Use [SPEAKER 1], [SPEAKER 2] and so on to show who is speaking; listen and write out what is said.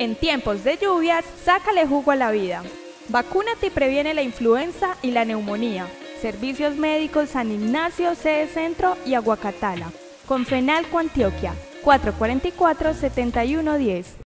[SPEAKER 1] En tiempos de lluvias, sácale jugo a la vida. Vacúnate y previene la influenza y la neumonía. Servicios médicos San Ignacio, sede Centro y Aguacatala. Con Fenalco Antioquia, 444-7110.